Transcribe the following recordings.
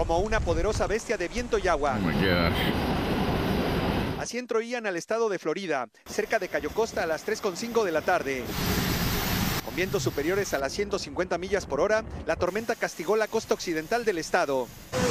como una poderosa bestia de viento y agua. Oh my gosh. Así entró Ian al estado de Florida, cerca de Cayo Costa a las 3:05 de la tarde. Con vientos superiores a las 150 millas por hora, la tormenta castigó la costa occidental del estado.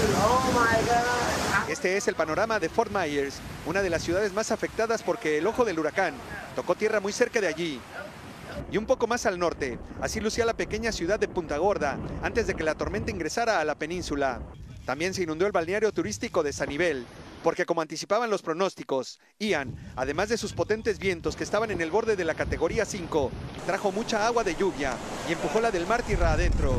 Este es el panorama de Fort Myers, una de las ciudades más afectadas porque el ojo del huracán tocó tierra muy cerca de allí. Y un poco más al norte, así lucía la pequeña ciudad de Punta Gorda, antes de que la tormenta ingresara a la península. También se inundó el balneario turístico de Sanibel, porque como anticipaban los pronósticos, Ian, además de sus potentes vientos que estaban en el borde de la categoría 5, trajo mucha agua de lluvia y empujó la del mar tierra adentro.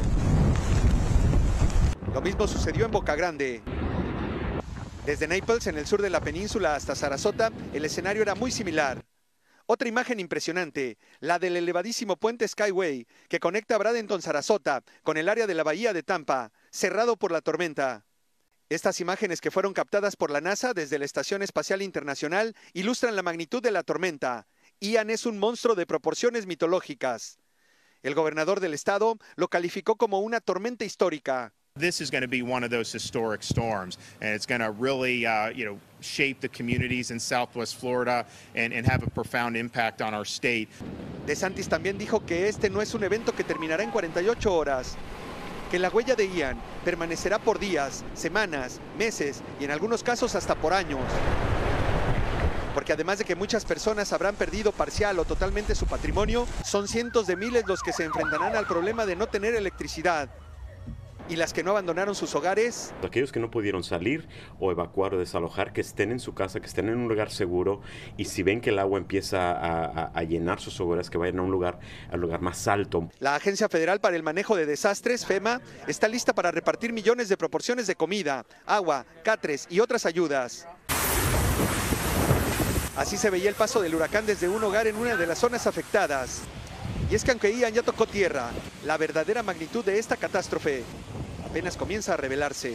Lo mismo sucedió en Boca Grande. Desde Naples, en el sur de la península, hasta Sarasota, el escenario era muy similar. Otra imagen impresionante, la del elevadísimo puente Skyway, que conecta Bradenton, Sarasota, con el área de la bahía de Tampa, cerrado por la tormenta. Estas imágenes, que fueron captadas por la NASA desde la Estación Espacial Internacional, ilustran la magnitud de la tormenta. Ian es un monstruo de proporciones mitológicas. El gobernador del estado lo calificó como una tormenta histórica. This is going to be one of those historic storms, and it's going to really, shape the communities in Southwest Florida and have a profound impact on our state. DeSantis también dijo que este no es un evento que terminará en 48 horas, que la huella de Ian permanecerá por días, semanas, meses y en algunos casos hasta por años. Porque además de que muchas personas habrán perdido parcial o totalmente su patrimonio, son cientos de miles los que se enfrentarán al problema de no tener electricidad. Y las que no abandonaron sus hogares. Aquellos que no pudieron salir o evacuar o desalojar, que estén en su casa, que estén en un lugar seguro, y si ven que el agua empieza a llenar sus hogares, que vayan a un lugar, al lugar más alto. La Agencia Federal para el Manejo de Desastres, FEMA, está lista para repartir millones de proporciones de comida, agua, catres y otras ayudas. Así se veía el paso del huracán desde un hogar en una de las zonas afectadas. Y es que aunque Ian ya tocó tierra, la verdadera magnitud de esta catástrofe apenas comienza a revelarse.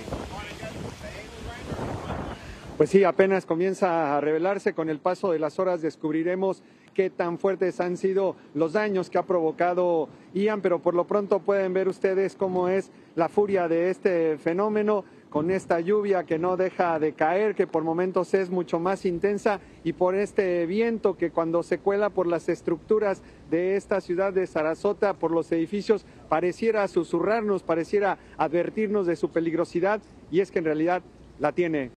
Pues sí, apenas comienza a revelarse. Con el paso de las horas descubriremos qué tan fuertes han sido los daños que ha provocado Ian, pero por lo pronto pueden ver ustedes cómo es la furia de este fenómeno, con esta lluvia que no deja de caer, que por momentos es mucho más intensa, y por este viento que cuando se cuela por las estructuras de esta ciudad de Sarasota, por los edificios, pareciera susurrarnos, pareciera advertirnos de su peligrosidad, y es que en realidad la tiene.